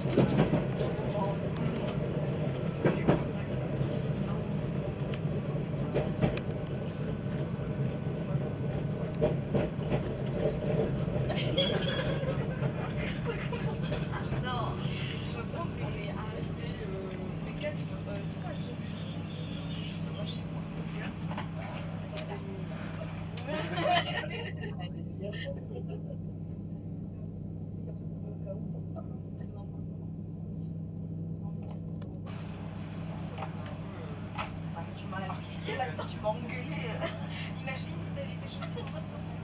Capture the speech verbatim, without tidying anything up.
Non, je sens qu'on est arrivé euh, les quatre, euh, trois jours. Moi, chez moi. Ça fait deux minutes. Arrête de dire. Tu m'as marqué là-dedans, tu m'as engueulé. Imagine si t'avais tes chaussures.